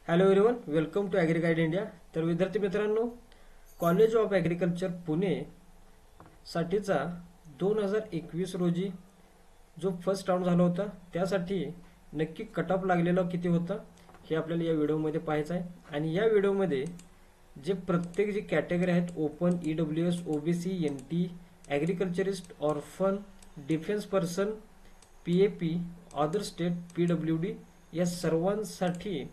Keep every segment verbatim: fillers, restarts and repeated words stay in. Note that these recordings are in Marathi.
Hello everyone, welcome to agri guide India. तर विद्यार्थी मित्रांनो, कॉलेज ऑफ ॲग्रिकल्चर पुणे साठीचा दोन हजार एकवीस रोजी जो फर्स्ट राऊंड झाला होता त्यासाठी नक्की कट ऑफ लागलेला किती होता हे आपल्याला या व्हिडिओमध्ये पाहायचं आहे. आणि या व्हिडिओमध्ये जे प्रत्येक जी कॅटेगरी आहेत, open, E W S, OBC, N T, agriculturist, orphan, defence person, P A P, other state, P W D, या सर्वांसाठी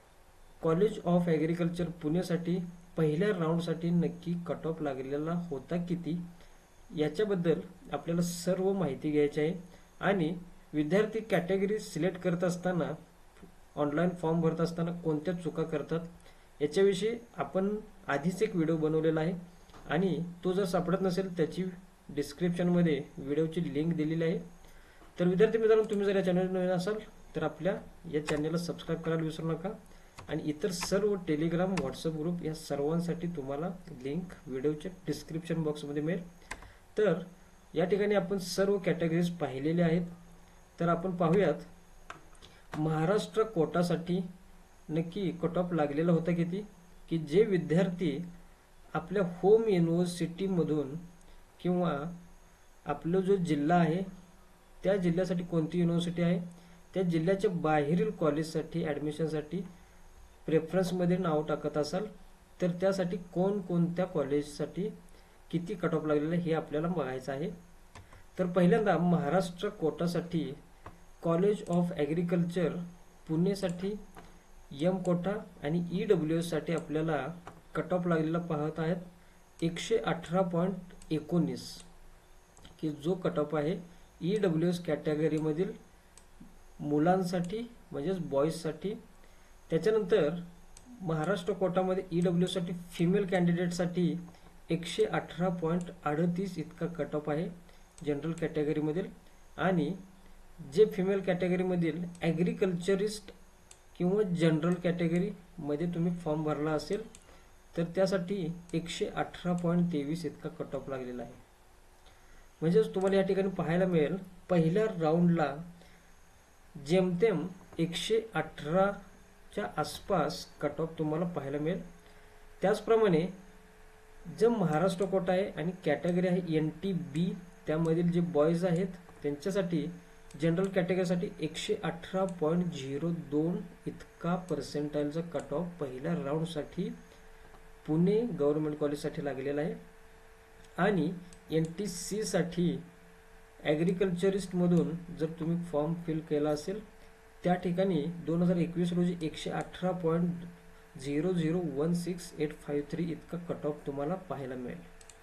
कॉलेज ऑफ ॲग्रिकल्चर पुणेसाठी पहिल्या राऊंडसाठी नक्की कट ऑफ लागलेला होता किती याच्याबद्दल आपल्याला सर्व माहिती घ्यायची आहे. आणि विद्यार्थी कॅटेगरी सिलेक्ट करत असताना, ऑनलाईन फॉर्म भरत असताना कोणत्या चुका करतात याच्याविषयी आपण आधीच एक व्हिडिओ बनवलेला आहे आणि तो जर सापडत नसेल त्याची डिस्क्रिप्शनमध्ये व्हिडिओची लिंक दिलेली आहे. तर विद्यार्थी मित्रांनो, तुम्ही जर या चॅनल नवीन असाल तर आपल्या या चॅनलला सबस्क्राईब करायला विसरू नका. आणि इतर सर्व टेलिग्राम, व्हॉट्सअप ग्रुप या सर्वांसाठी तुम्हाला लिंक व्हिडिओच्या डिस्क्रिप्शन बॉक्समध्ये मिळेल. तर या ठिकाणी आपण सर्व कॅटेगरीज पाहिलेले आहेत. तर आपण पाहूयात महाराष्ट्र कोटासाठी नक्की कट ऑफ लागलेला होता किती, की जे विद्यार्थी आपल्या होम युनिव्हर्सिटीमधून किंवा आपला जो जिल्हा आहे त्या जिल्ह्यासाठी कोणती युनिव्हर्सिटी आहे त्या जिल्ह्याच्या बाहेरील कॉलेजसाठी ॲडमिशनसाठी प्रेफरन्समध्ये नाव टाकत असाल तर त्यासाठी कोणकोणत्या कॉलेजसाठी किती कट ऑफ लागलेलं हे आपल्याला बघायचं आहे. तर पहिल्यांदा महाराष्ट्र कोटासाठी कॉलेज ऑफ ॲग्रिकल्चर पुणेसाठी एम कोटा आणि ई डब्ल्यू एससाठी आपल्याला कट ऑफ लागलेला पाहत आहेत एकशे अठरा पॉईंट एकोणीस, की जो कट ऑफ आहे ई डब्ल्यू एस कॅटेगरीमधील मुलांसाठी म्हणजेच बॉईजसाठी. त्याच्यानंतर महाराष्ट्र कोटामध्ये ई डब्ल्यू साठी फिमेल कॅन्डिडेटसाठी एकशे अठरा पॉईंट अडतीस इतका कट ऑफ आहे जनरल कॅटेगरीमधील. आणि जे फिमेल कॅटेगरीमधील ॲग्रिकल्चरिस्ट किंवा जनरल कॅटेगरीमध्ये तुम्ही फॉर्म भरला असेल तर त्यासाठी एकशे अठरा पॉईंट तेवीस इतका कट ऑफ लागलेला आहे. म्हणजेच तुम्हाला या ठिकाणी पाहायला मिळेल पहिल्या राऊंडला जेमतेम एकशे अठरा च्या आसपास कट ऑफ तुम्हाला पाहायला मिळेल. त्याचप्रमाणे जे महाराष्ट्र कोटा आहे आणि कॅटेगरी आहे एन टी बी, त्यामधील जे बॉईज आहेत त्यांच्यासाठी जनरल कॅटेगरीसाठी एकशे अठरा पॉईंट झिरो दोन इतका पर्सेंटाईलचा कट ऑफ पहिल्या राऊंडसाठी पुणे गव्हर्नमेंट कॉलेजसाठी लागलेला आहे. आणि एन टी सी साठी ॲग्रिकल्चरिस्टमधून जर तुम्ही फॉर्म फिल केला असेल त्या ठिकाणी दोन हजार एकवीस रोजी एकशे अठरा point zero zero one six eight five three इतका कट ऑफ तुम्हाला पाहायला मिळेल.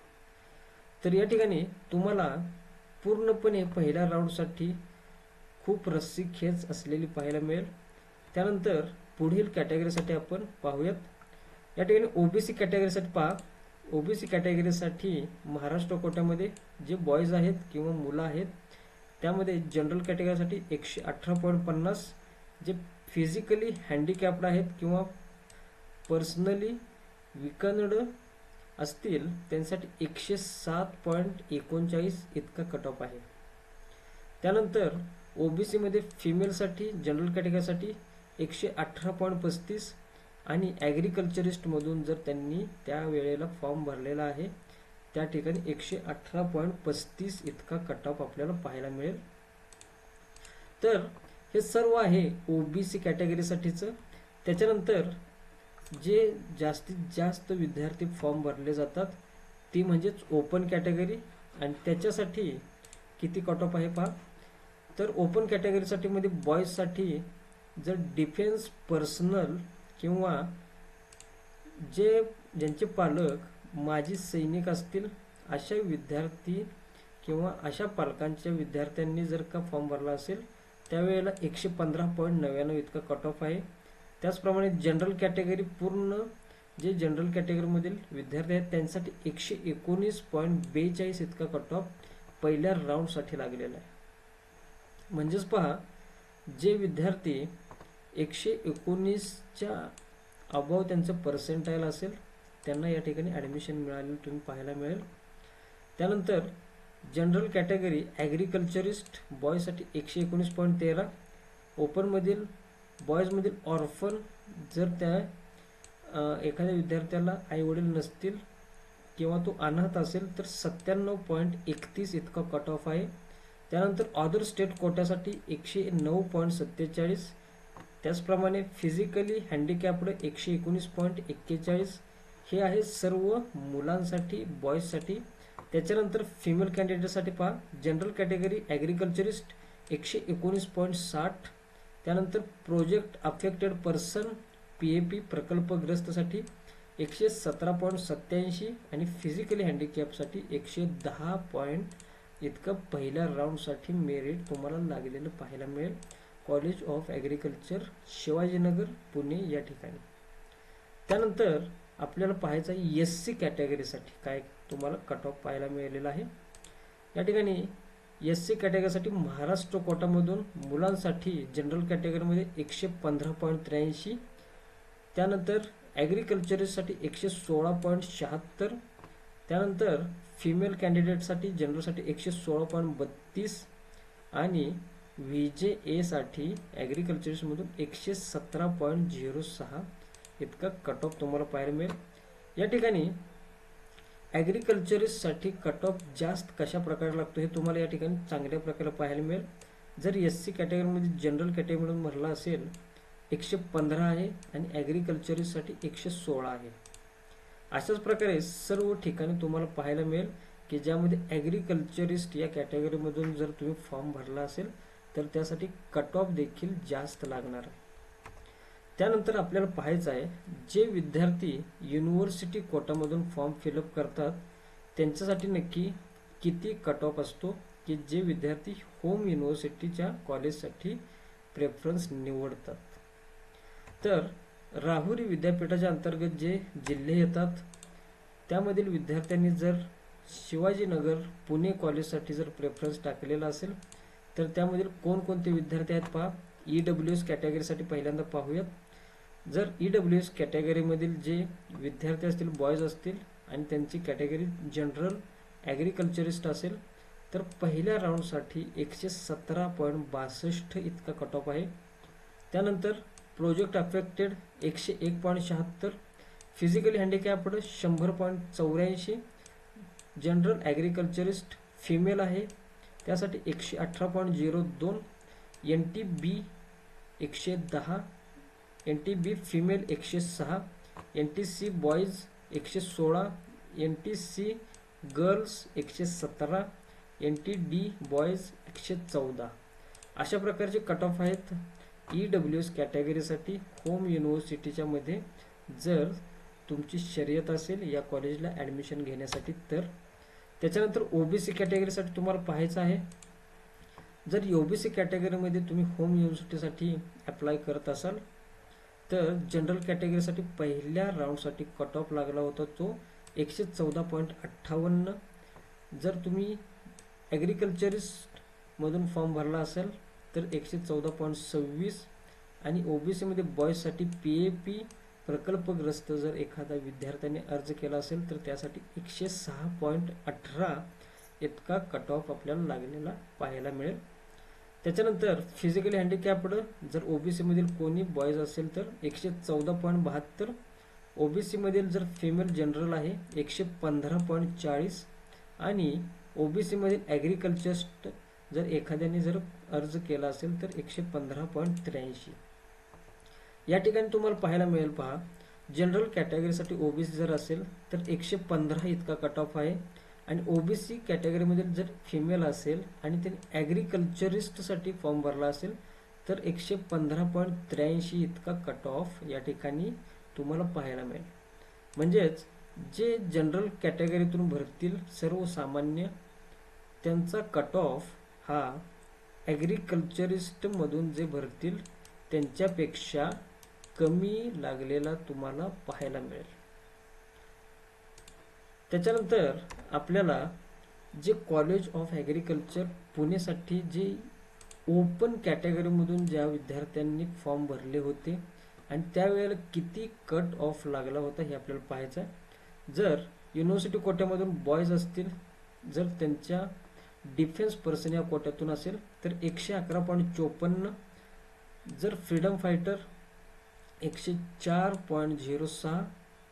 तर या ठिकाणी तुम्हाला पूर्णपणे पहिल्या राऊंडसाठी खूप रस्सीखेच असलेली पाहायला मिळेल. त्यानंतर पुढील कॅटेगरीसाठी आपण पाहूयात. या ठिकाणी ओबीसी कॅटेगरीसाठी पहा. ओबीसी कॅटेगरीसाठी महाराष्ट्र कोट्यामध्ये जे बॉईज आहेत किंवा मुलं आहेत त्यामध्ये जनरल कॅटेगरीसाठी एकशे अठरा पॉईंट पन्नास, जे फिजिकली हँडिकॅप्ड आहेत किंवा पर्सनली विकन्ड असतील त्यांसाठी एकशे सात पॉईंट एकोणचाळीस इतका कट ऑफ आहे. त्यानंतर ओबीसीमध्ये फिमेलसाठी जनरल कॅटेगरीसाठी एकशे अठरा पॉईंट पस्तीस आणि ॲग्रिकल्चरिस्टमधून जर त्यांनी त्या वेळेला फॉर्म भरलेला आहे त्या ठिकाणी एकशे अठरा पॉईंट पस्तीस इतका कट ऑफ आपल्याला पाहायला मिळेल. तर हे सर्व आहे ओबीसी कॅटेगरीसाठीचं. त्याच्यानंतर जे जास्तीत जास्त विद्यार्थी फॉर्म भरले जातात ती म्हणजेच ओपन कॅटेगरी, आणि त्याच्यासाठी किती कट ऑफ आहे पहा. तर ओपन कॅटेगरीसाठी मध्ये बॉईजसाठी जर डिफेन्स पर्सनल किंवा जे ज्यांचे पालक माजी सैनिक असतील अशा विद्यार्थी किंवा अशा पालकांच्या विद्यार्थ्यांनी जर का फॉर्म भरला असेल त्यावेळेला एकशे पंधरा पॉईंट नव्याण्णव इतका कट ऑफ आहे. त्याचप्रमाणे जनरल कॅटेगरी पूर्ण जे जनरल कॅटेगरीमधील विद्यार्थी आहेत त्यांसाठी एकशे एकोणीस पॉईंट बेचाळीस इतका कट ऑफ पहिल्या राऊंडसाठी लागलेला आहे. म्हणजेच पहा, जे विद्यार्थी एकशे एकोणीसच्या अबाव त्यांचं पर्सेंटाईल असेल त्यांना या ठिकाणी ॲडमिशन मिळालेलं तुम्ही पाहायला मिळेल. त्यानंतर जनरल कॅटेगरी ॲग्रिकल्चरिस्ट बॉयसाठी एकशे एकोणीस पॉईंट तेरा, ओपनमधील बॉईजमधील ऑर्फन जर त्या एखाद्या विद्यार्थ्याला आई वडील नसतील किंवा तो अनाथ असेल तर सत्त्याण्णव पॉईंट एकतीस इतका कट ऑफ आहे. त्यानंतर अदर स्टेट कोट्यासाठी एकशे नऊ पॉईंट सत्तेचाळीस. त्याचप्रमाणे फिजिकली हँडिकॅप्ड एकशे एकोणीस पॉईंट एक्केचाळीस. हे आहे सर्व मुलांसाठी, बॉईजसाठी. त्याच्यानंतर फिमेल कॅन्डिडेटसाठी पहा, जनरल कॅटेगरी ॲग्रिकल्चरिस्ट एकशे एकोणीस पॉईंट साठ. त्यानंतर project affected person P A P प्रकल्पग्रस्तसाठी एकशे सतरा पॉईंट सत्याऐंशी आणि फिजिकली हँडिकॅपसाठी एकशे दहा पॉईंट इतकं पहिल्या राऊंडसाठी मेरिट तुम्हाला लागलेलं पाहायला मिळेल college of agriculture Shivajinagar Pune या ठिकाणी. त्यानंतर आपल्याला पाहायचं आहे एस सी कॅटेगरीसाठी काय तुम्हाला कट ऑफ पाहायला मिळालेला आहे. या ठिकाणी एस सी कॅटेगरीसाठी महाराष्ट्र कोटामधून मुलांसाठी जनरल कॅटेगरीमध्ये एकशे पंधरा पॉईंट त्र्याऐंशी. त्यानंतर ॲग्रिकल्चरसाठी एकशे सोळा पॉईंट शहात्तर. त्यानंतर फिमेल कॅन्डिडेटसाठी जनरलसाठी एकशे सोळा पॉईंट बत्तीस आणि व्ही जे एसाठी ॲग्रिकल्चरमधून एकशे सतरा पॉईंट झिरो सहा इतका कट ऑफ तुम्हाला पाहायला मिळेल. या ठिकाणी ॲग्रिकल्चरिस्टसाठी कट ऑफ जास्त कशा प्रकारे लागतो हे तुम्हाला या ठिकाणी चांगल्या प्रकारे पाहायला मिळेल. जर एस सी कॅटेगरीमध्ये जनरल कॅटेगरीमधून भरला असेल एकशे पंधरा आहे आणि ॲग्रिकल्चरिस्टसाठी एकशे सोळा आहे. अशाच प्रकारे सर्व ठिकाणी तुम्हाला पाहायला मिळेल की ज्यामध्ये ॲग्रिकल्चरिस्ट या कॅटेगरीमधून जर तुम्ही फॉर्म भरला असेल तर त्यासाठी कट ऑफ देखील जास्त लागणार आहे. त्यानंतर आपल्याला पाहायचं आहे जे विद्यार्थी युनिव्हर्सिटी कोटामधून फॉर्म फिलअप करतात त्यांच्यासाठी नक्की किती कट ऑफ असतो की जे विद्यार्थी होम युनिव्हर्सिटीच्या कॉलेजसाठी प्रेफरन्स निवडतात. तर राहुरी विद्यापीठाच्या अंतर्गत जे जिल्हे येतात त्यामधील विद्यार्थ्यांनी जर शिवाजीनगर पुणे कॉलेजसाठी जर प्रेफरन्स टाकलेला असेल तर त्यामधील कोणकोणते विद्यार्थी आहेत पहा. ई डब्ल्यू एस कॅटेगरीसाठी पहिल्यांदा पाहूयात. जर ई डब्ल्यू एस कॅटेगरीमधील जे विद्यार्थी असतील, बॉयज असतील आणि त्यांची कॅटेगरी जनरल ॲग्रिकल्चरिस्ट असेल तर पहिल्या राऊंडसाठी एकशे सतरा पॉईंट बासष्ट इतका कट ऑफ आहे. त्यानंतर प्रोजेक्ट अफेक्टेड एकशे एक पॉईंट शहात्तर. फिजिकली हँडिकॅप्ड शंभर पॉईंट चौऱ्याऐंशी. जनरल ॲग्रिकल्चरिस्ट फिमेल आहे त्यासाठी एकशे अठरा पॉईंट झिरो दोन. एन टी बी एकशे दहा. एन टी बी फिमेल एकशे सहा. एन टी सी बॉईज एकशे सोळा. एन टी सी गर्ल्स एकशे सतरा. एन टी डी बॉईज एकशे चौदा. अशा प्रकारचे कट ऑफ आहेत ई डब्ल्यू एस कॅटेगरीसाठी होम युनिव्हर्सिटीच्या मध्ये जर तुमची शर्यत असेल या कॉलेजला ॲडमिशन घेण्यासाठी तर. त्याच्यानंतर ओबीसी कॅटेगरीसाठी तुम्हाला पाहायचं आहे. जर ओबीसी कॅटेगरीमध्ये तुम्ही होम युनिव्हर्सिटीसाठी अप्लाय करत असाल तर जनरल कॅटेगरीसाठी पहिल्या राऊंडसाठी कट ऑफ लागला होता तो एकशे चौदा पॉईंट अठ्ठावन्न. जर तुम्ही ॲग्रिकल्चरिस्टमधून फॉर्म भरला असेल तर एकशे चौदा पॉईंट सव्वीस आणि ओबीसीमध्ये बॉयजसाठी पी ए पी प्रकल्पग्रस्त जर एखादा विद्यार्थ्याने अर्ज केला असेल तर त्यासाठी एकशे सहा पॉईंट अठरा इतका कट ऑफ आपल्याला लागलेला पाहायला मिळेल. त्याच्यानंतर फिजिकली हँडिकॅप्ड जर ओबीसीमधील कोणी बॉयज असेल तर एकशे चौदा पॉईंट बहात्तर. ओबीसीमधील जर फिमेल जनरल आहे एकशे पंधरा पॉईंट चाळीस आणि ओबीसीमधील ॲग्रिकल्चरिस्ट जर एखाद्याने जर अर्ज केला असेल तर एकशे पंधरा पॉईंट त्र्याऐंशी. या ठिकाणी तुम्हाला पाहायला मिळेल पहा जनरल कॅटेगरीसाठी ओबीसी जर असेल तर एकशे पंधरा इतका कट ऑफ आहे आणि ओबीसी कॅटेगरीमध्ये जर फिमेल असेल आणि त्यांनी ॲग्रिकल्चरिस्टसाठी फॉर्म भरला असेल तर एकशे पंधरा पॉईंट त्र्याऐंशी इतका कट ऑफ या ठिकाणी तुम्हाला पाहायला मिळेल. म्हणजेच जे जनरल कॅटेगरीतून भरतील सर्वसामान्य त्यांचा कट ऑफ हा ॲग्रिकल्चरिस्टमधून जे भरतील त्यांच्यापेक्षा कमी लागलेला तुम्हाला पाहायला मिळेल. त्याच्यानंतर आपल्याला जे कॉलेज ऑफ ॲग्रिकल्चर पुणेसाठी जे ओपन कॅटेगरीमधून ज्या विद्यार्थ्यांनी फॉर्म भरले होते आणि त्यावेळेला किती कट ऑफ लागला होता हे आपल्याला पाहायचं आहे. जर युनिव्हर्सिटी कोट्यामधून बॉयज असतील जर त्यांच्या डिफेन्स पर्सन या कोट्यातून असेल तर एकशे अकरा पॉईंट चोपन्न. जर फ्रीडम फायटर एकशे चार पॉईंट झिरो सहा,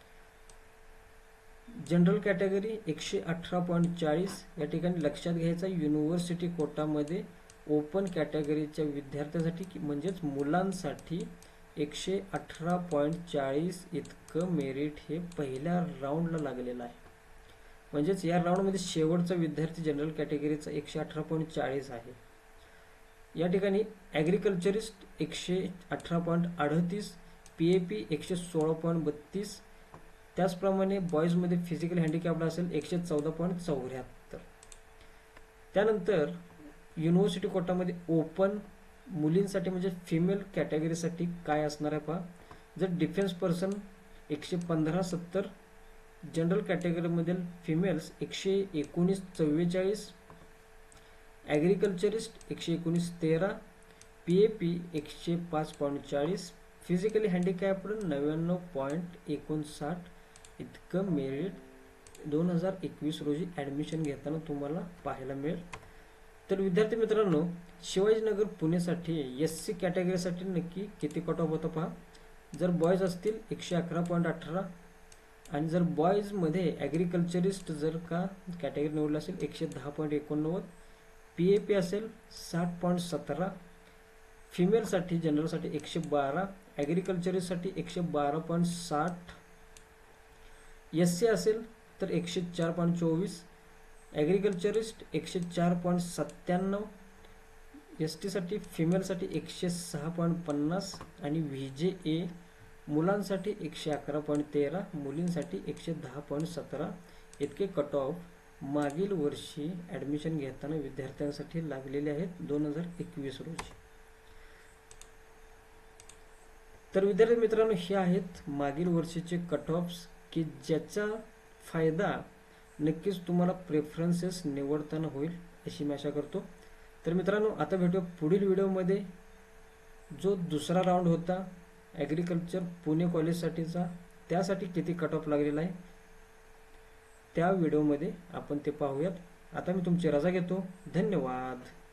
जनरल कॅटेगरी एकशे अठरा पॉईंट चाळीस. या ठिकाणी लक्षात घ्यायचा युनिव्हर्सिटी कोटामध्ये ओपन कॅटेगरीच्या विद्यार्थ्यांसाठी म्हणजेच मुलांसाठी एकशे अठरा पॉईंट चाळीस इतकं मेरिट हे पहिल्या राऊंडला लागलेलं आहे. म्हणजेच या राऊंडमध्ये शेवटचा विद्यार्थी जनरल कॅटेगरीचा एकशे अठरा पॉईंट चाळीस आहे. या ठिकाणी ॲग्रिकल्चरिस्ट एकशे अठरा पॉईंट अडतीस, पी ए पी एकशे सोळा पॉईंट बत्तीस. त्याचप्रमाणे बॉईजमध्ये फिजिकल हँडिकॅप्ड असेल एकशे चौदा पॉईंट चौऱ्याहत्तर. त्यानंतर युनिव्हर्सिटी कोटामध्ये ओपन मुलींसाठी म्हणजे फिमेल कॅटेगरीसाठी काय असणार आहे पहा. जर डिफेन्स पर्सन एकशे पंधरा सत्तर, जनरल कॅटेगरीमधील फिमेल्स एकशे एकोणीस चव्वेचाळीस, ॲग्रिकल्चरिस्ट एकशे एकोणीस तेरा, पी ए पी एकशे पाच पॉईंट चाळीस, फिजिकली हँडिकॅप्ड नव्याण्णव पॉईंट एकोणसाठ इतकं मेरिट दोन हजार एकवीस रोजी ॲडमिशन घेताना तुम्हाला पाहायला मिळेल. तर विद्यार्थी मित्रांनो, शिवाजीनगर पुणेसाठी एस सी कॅटेगरीसाठी नक्की किती कट ऑफ होता पहा. जर बॉयज असतील एकशे अकरा पॉईंट अठरा, आणि जर बॉयजमध्ये ॲग्रिकल्चरिस्ट जर का कॅटेगरी निवडलं असेल एकशे दहा पॉईंट एकोणनव्वद, पी ए पी असेल साठ पॉईंट सतरा, फिमेलसाठी जनरलसाठी एकशे बारा, ॲग्रिकल्चरिस्टसाठी एकशे बारा पॉईंट साठ, एस सी असेल तर एकशे चार पॉईंट चोवीस, ॲग्रिकल्चरिस्ट एकशे चार पॉईंट सत्त्याण्णव, एस टीसाठी फिमेलसाठी एकशे सहा पॉईंट पन्नास, आणि व्ही जे ए मुलांसाठी एकशे अकरा पॉईंट तेरा, मुलींसाठी एकशे दहा पॉईंट सतरा इतके कट ऑफ मागील वर्षी ॲडमिशन घेताना विद्यार्थ्यांसाठी लागलेले आहेत दोन हजार एकवीस रोजी. तर विद्यार्थी मित्रांनो, हे आहेत मागील वर्षीचे कट ऑफ्स की ज्याचा फायदा नक्कीच तुम्हाला प्रेफरन्सेस निवडताना होईल अशी मी आशा करतो. तर मित्रांनो, आता भेटूया पुढील व्हिडिओमध्ये. जो दुसरा राऊंड होता ॲग्रिकल्चर पुणे कॉलेजसाठीचा, त्यासाठी किती कट ऑफ लागलेला आहे त्या व्हिडिओमध्ये आपण ते पाहूयात. आता मी तुमची रजा घेतो. धन्यवाद.